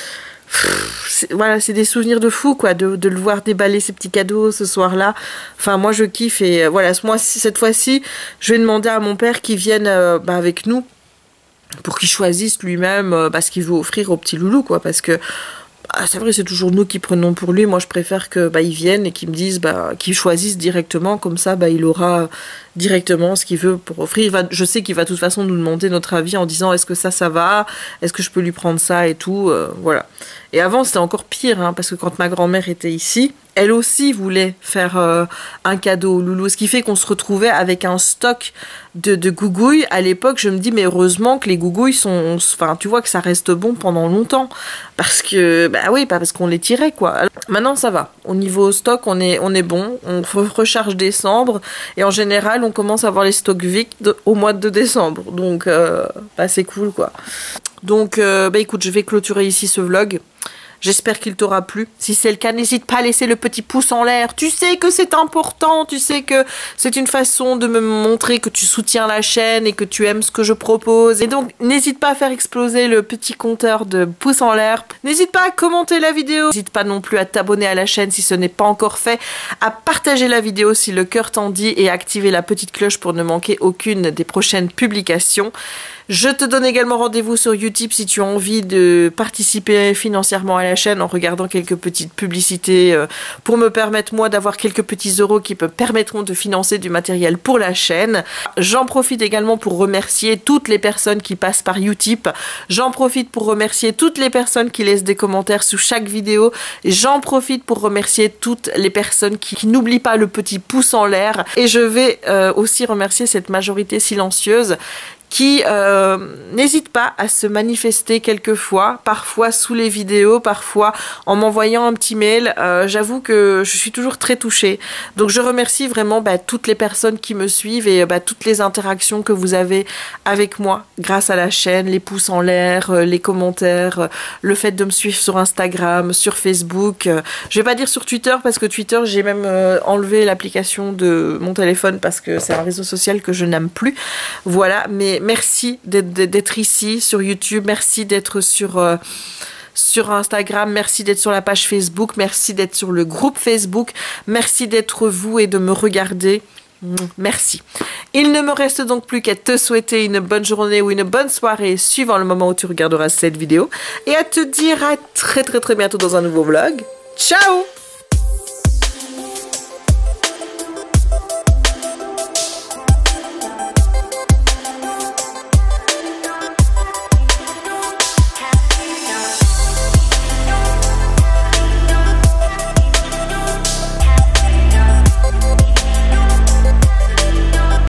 c'est, voilà c'est des souvenirs de fou quoi, de, de le voir déballer ses petits cadeaux ce soir là, enfin moi je kiffe et euh, voilà moi cette fois-ci je vais demander à mon père qu'il vienne euh, bah, avec nous pour qu'il choisisse lui-même euh, bah, ce qu'il veut offrir au petit loulou quoi, parce que ah, c'est vrai, c'est toujours nous qui prenons pour lui. Moi, je préfère que bah, ils viennent et qu'ils me disent, bah, qu'ils choisissent directement. Comme ça, bah, il aura directement ce qu'il veut pour offrir. Il va, je sais qu'il va de toute façon nous demander notre avis en disant, est-ce que ça, ça va? Est-ce que je peux lui prendre ça et tout, euh, voilà. Et avant, c'était encore pire, hein, parce que quand ma grand-mère était ici, elle aussi voulait faire euh, un cadeau au loulou. Ce qui fait qu'on se retrouvait avec un stock de, de gougouilles. À l'époque, je me dis, mais heureusement que les gougouilles sont... Enfin, tu vois que ça reste bon pendant longtemps. Parce que... Bah oui, pas parce qu'on les tirait, quoi. Alors, maintenant, ça va. Au niveau stock, on est, on est bon. On recharge décembre. Et en général, on commence à avoir les stocks vides au mois de décembre. Donc, euh, bah, c'est cool, quoi. Donc, euh, bah écoute, je vais clôturer ici ce vlog. J'espère qu'il t'aura plu. Si c'est le cas, n'hésite pas à laisser le petit pouce en l'air. Tu sais que c'est important. Tu sais que c'est une façon de me montrer que tu soutiens la chaîne et que tu aimes ce que je propose. Et donc, n'hésite pas à faire exploser le petit compteur de pouces en l'air. N'hésite pas à commenter la vidéo. N'hésite pas non plus à t'abonner à la chaîne si ce n'est pas encore fait. À partager la vidéo si le cœur t'en dit et à activer la petite cloche pour ne manquer aucune des prochaines publications. Je te donne également rendez-vous sur Utip si tu as envie de participer financièrement à la chaîne en regardant quelques petites publicités euh, pour me permettre moi d'avoir quelques petits euros qui me permettront de financer du matériel pour la chaîne. J'en profite également pour remercier toutes les personnes qui passent par Utip. J'en profite pour remercier toutes les personnes qui laissent des commentaires sous chaque vidéo. J'en profite pour remercier toutes les personnes qui, qui n'oublient pas le petit pouce en l'air. Et je vais euh, aussi remercier cette majorité silencieuse qui euh, n'hésite pas à se manifester quelquefois, parfois sous les vidéos, parfois en m'envoyant un petit mail. Euh, J'avoue que je suis toujours très touchée. Donc je remercie vraiment bah, toutes les personnes qui me suivent et bah, toutes les interactions que vous avez avec moi grâce à la chaîne, les pouces en l'air, euh, les commentaires, euh, le fait de me suivre sur Instagram, sur Facebook. Euh, je vais pas dire sur Twitter parce que Twitter, j'ai même euh, enlevé l'application de mon téléphone parce que c'est un réseau social que je n'aime plus. Voilà, mais merci d'être ici sur YouTube, merci d'être sur, euh, sur Instagram, merci d'être sur la page Facebook, merci d'être sur le groupe Facebook, merci d'être vous et de me regarder. Merci. Il ne me reste donc plus qu'à te souhaiter une bonne journée ou une bonne soirée suivant le moment où tu regarderas cette vidéo et à te dire à très très très bientôt dans un nouveau vlog. Ciao!